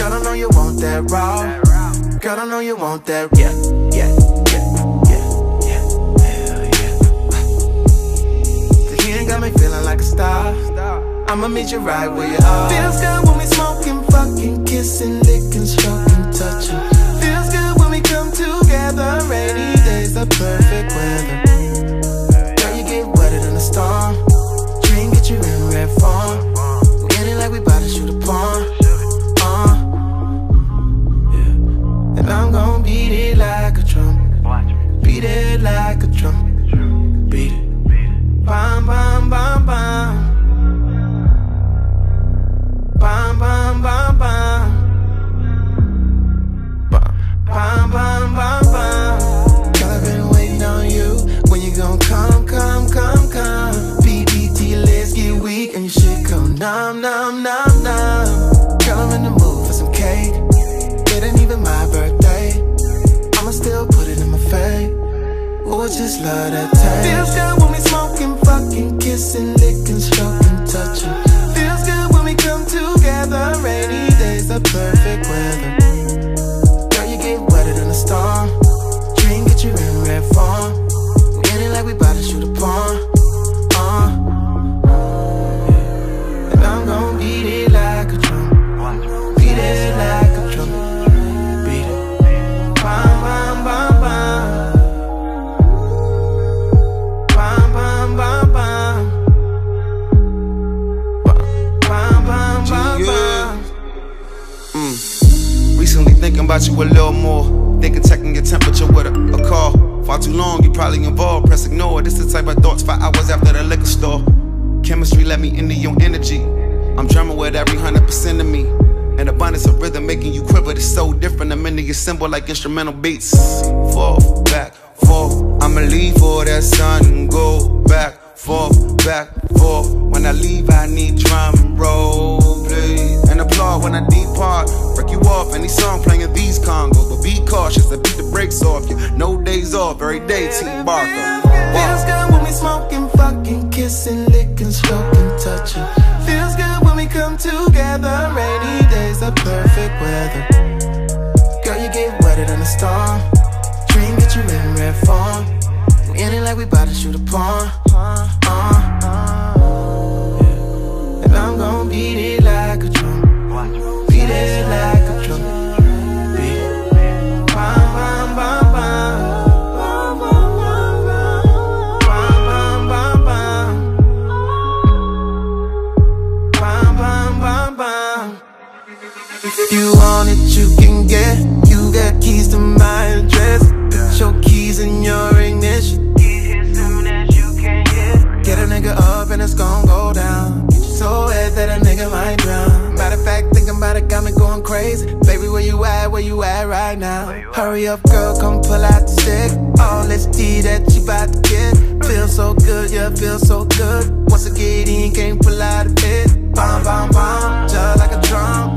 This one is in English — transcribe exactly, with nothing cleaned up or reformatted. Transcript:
Girl, I know you want that raw. Girl, I know you want that. Yeah, yeah, yeah, yeah, yeah. Hell yeah. The heat got me feeling like a star. I'ma meet you right where you are. Feels good when we smoking, fucking, kissing, licking, stroking, touching. Feels good when we come together. Rainy days, the perfect weather. Girl, you get wetter than a storm. Dream get you in red form. We in it like we bout to shoot a pawn. Uh, yeah. And I'm gon' beat it like a drum. Beat it like a drum. Beat it. Bam, bam, bam, bam. Bam, bam, bam, bam. Bam, bam, bam, bam, bam. Girl, I've been waiting on you. When you gon' come, come, come, come. P P T, your legs get weak and your shit go numb, numb, numb, numb. Girl, I'm in the mood for some cake. It ain't even my birthday. I'ma still put it in my face. Ooh, I just love that taste. Feels good when we smoking, fucking, kissing, licking, stroking, touching. Feels good when we come together. Rainy days, the perfect weather. Girl, you get wetter than a storm. Dream get you in red form. We in it like we bout to shoot a pawn. Uh, yeah. And I'm gon' beat it like a drum. Beat it like a drum. Beat it. Bam, bam, bam, bam. Bam, bam, bam, bam. Mm. Recently thinking about you a little more. Thinking checking your temperature with a, a call. Far too long, you probably involved. Press ignore. This the type of thoughts five hours after the liquor store. Chemistry let me into your energy. I'm drumming with every hundred percent of me. An abundance of rhythm making you quiver. It's so different. I'm into your symbol like instrumental beats. Forth, back, forth. I'ma leave for that sun and go back, forth, back, forth. When I leave, I need drum and roll, please. And applaud when I depart. Break you off any song playing these congos. But be cautious, I beat the brakes off you. No days off, every day, T. Barker. Feels good when we smoking, fucking, kissing, licking, stroking, touching. Feels good when we come together. Rainy days, the perfect weather. Girl, you get wetter than a storm. Dream get you in red form. We in it like we bout to shoot a pawn. Uh, uh, yeah. And I'm gon' beat it like a drum. Beat it like a drum. Beat it. Bam, bam, bam, bam. Bam, bam, bam, bam. Bam, bam, bam, bam. If you want it, you can get. You got keys to my address. Put your keys in your ignition. Get a nigga up and it's gon' go down. Get you so wet that a nigga might drown. Matter of fact, thinking about it got me going crazy. Baby, where you at, where you at right now? Hurry up, girl, come pull out the stick. All this tea that you bout to get. Feel so good, yeah, feel so good. Once I get in, can't pull out of bed. Bomb, bomb, bomb, just like a drum.